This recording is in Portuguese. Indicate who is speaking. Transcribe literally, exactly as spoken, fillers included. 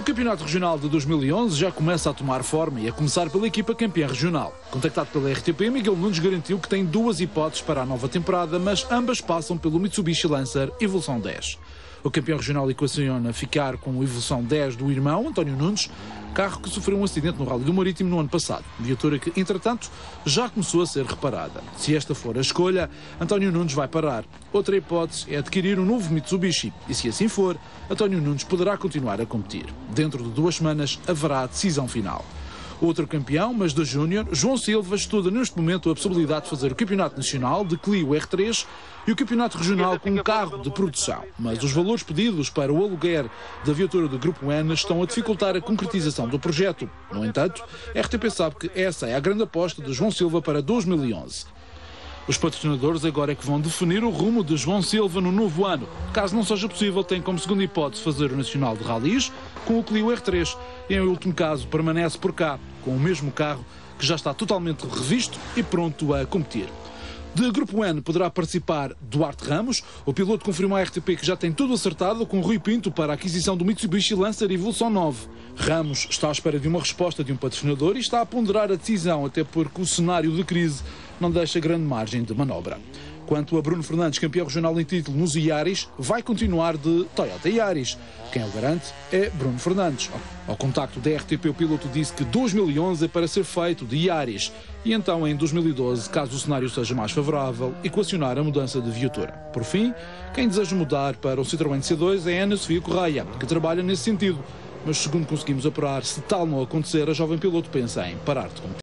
Speaker 1: Campeonato Regional de dois mil e onze já começa a tomar forma e a começar pela equipa campeã regional. Contactado pela R T P, Miguel Nunes garantiu que tem duas hipóteses para a nova temporada, mas ambas passam pelo Mitsubishi Lancer Evolução dez. O campeão regional equaciona ficar com o Evolução dez do irmão, António Nunes, carro que sofreu um acidente no Rally do Marítimo no ano passado. Viatura que, entretanto, já começou a ser reparada. Se esta for a escolha, António Nunes vai parar. Outra hipótese é adquirir um novo Mitsubishi. E se assim for, António Nunes poderá continuar a competir. Dentro de duas semanas haverá a decisão final. Outro campeão, mas da Júnior, João Silva, estuda neste momento a possibilidade de fazer o Campeonato Nacional de Clio R três e o Campeonato Regional com um carro de produção. Mas os valores pedidos para o aluguer da viatura do Grupo N estão a dificultar a concretização do projeto. No entanto, a R T P sabe que essa é a grande aposta de João Silva para dois mil e onze. Os patrocinadores agora é que vão definir o rumo de João Silva no novo ano. Caso não seja possível, tem como segunda hipótese fazer o Nacional de Rallys com o Clio R três e, em último caso, permanece por cá com o mesmo carro que já está totalmente revisto e pronto a competir. De Grupo N poderá participar Duarte Ramos. O piloto confirmou à R T P que já tem tudo acertado com Rui Pinto para a aquisição do Mitsubishi Lancer Evolução nove. Ramos está à espera de uma resposta de um patrocinador e está a ponderar a decisão, até porque o cenário de crise não deixa grande margem de manobra. Quanto a Bruno Fernandes, campeão regional em título nos Yaris, vai continuar de Toyota Yaris. Quem o garante é Bruno Fernandes. Ao contacto da R T P, o piloto disse que dois mil e onze é para ser feito de Yaris e então em dois mil e doze, caso o cenário seja mais favorável, equacionar a mudança de viatura. Por fim, quem deseja mudar para o Citroën C dois é Ana Sofia Correia, que trabalha nesse sentido. Mas segundo conseguimos apurar, se tal não acontecer, a jovem piloto pensa em parar de competir.